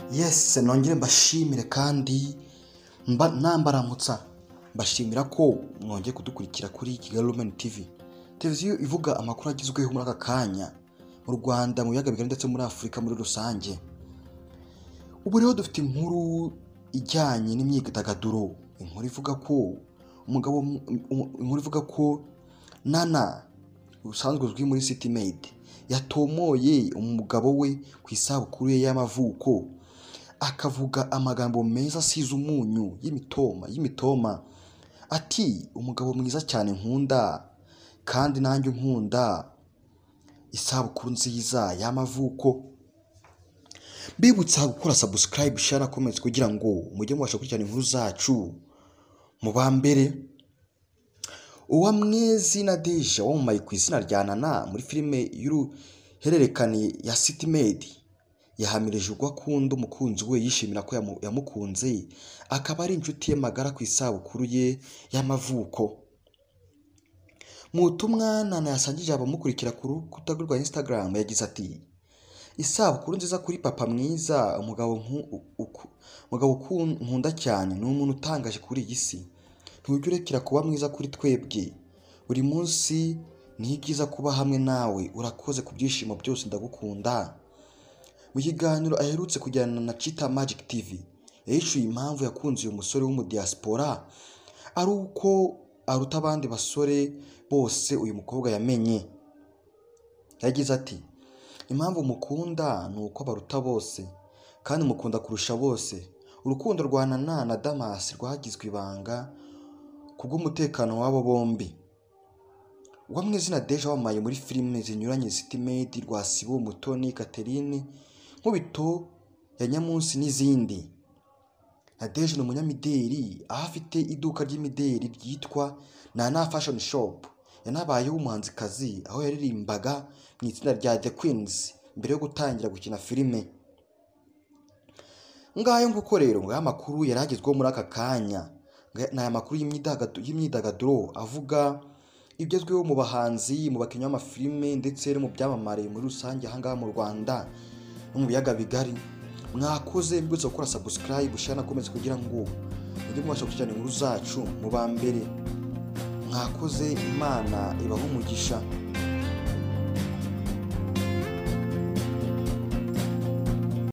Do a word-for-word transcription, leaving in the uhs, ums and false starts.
Yes, nongere mbashimire kandi mba nambaramutsa mbashimira ko mwongeye kudukurikira kuri Kigali Women T V. Televiziyo ivuga amakuru agizweho muri aka kanya mu Rwanda, mu biyaga bigari ndetse muri Afurika muri rusange. Ubu rero dufite inkuru ijyanye n'imyidagaduro, inkuru ivuga ko umugabo inkuru ivuga ko Nana usanzwe uzwi muri City Maid yatomoye umugabo we ku isabukuru ye y'amavuko, akavuga amagambo meza asize umunyu y'imitoma y'imitoma ati umugabo mwiza cyane nkunda kandi nanjye nkunda, isabukuru nziza y'amavuko. Bibutsa gukora subscribe, share na comment kugira ngo mujye mubasha gukurikirana inkuru zacu mu bambere. UWAMWEZI Nadege wamamaye ku izina rya Nana muri filime y'uruhererekane ya City Maid yahamirije ubwo akunda umukunzi we, yishimira ko yamukunze akaba ari inshuti ye magara ku isabukuru ye y'amavuko. Mu butumwa Nana yasangije abamukurikira ku rukuta rwa Instagram yagize ati isabukuru nziza kuri papa mwiza, umugabo umugabo nkunda cyane, ni umuntu utangaje kuri iyi si, ntujya urekera kuba mwiza kuri twebwe, buri munsi ni byiza kuba hamwe nawe, urakoze ku byishimo byose, ndagukunda. Mu kiganiro aherutse kujyana na Chita Magic T V yahishuye impamvu yakunze uyu musore w'umudiaspora ari uko aruta abandi basore bose uyu mukobwa yamenye. Yagize ati impamvu mukunda ni uko baruta bose kandi mukunda kurusha bose. Urukundo rwa Nana na Damas rwagizwe ibanga kubw'umutekano wabo bombi. UWAMWEZI Nadege wamamaye muri filime zinyuranye City Maid, Rwasibo, Mutoni, Catherine, Nkubito ya Nyamunsi n'izindi. Nadege ni umunyamideli aho afite iduka ry'imideli ryitwa Nana Fashion Shop. Yanabayeho umuhanzikazi aho yaririmbaga mu itsinda rya The Queens mbere yo gutangira gukina filime. Ngayo nguko rero ngo amakuru yaragezweho muri aka kanya, n'aya makuru y'imyidagaduro avuga ibyezweho mu bahanzi, mu bakinnyi b'amafilime ndetse no mu byamamare muri rusange ahangaha mu Rwanda no mu biyaga bigari. Mwakoze mbutse gukora subscribe, share na comment kugira ngo mujye mubasha gukurikirana inkuru zacu mu bambere. Mwakoze, Imana ibahe umugisha.